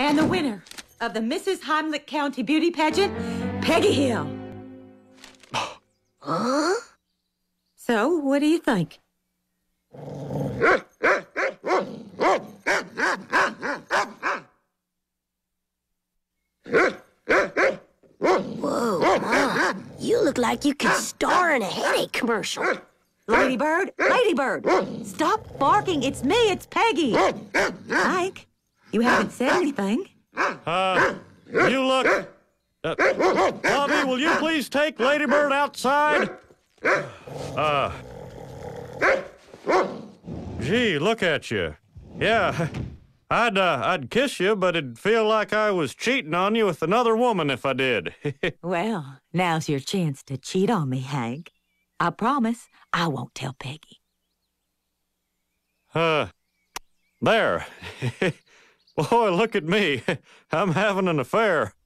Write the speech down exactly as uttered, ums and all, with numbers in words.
And the winner of the Missus Heimlich County Beauty Pageant, Peggy Hill. Huh? So, what do you think? Whoa, Mom, you look like you could star in a headache commercial. Ladybird, Ladybird, stop barking. It's me, it's Peggy. Mike, you haven't said anything. Uh, you look... Uh, Bobby, will you please take Ladybird outside? Uh... Gee, look at you. Yeah, I'd, uh, I'd kiss you, but it'd feel like I was cheating on you with another woman if I did. Well, now's your chance to cheat on me, Hank. I promise I won't tell Peggy. Uh, there. Boy, look at me. I'm having an affair.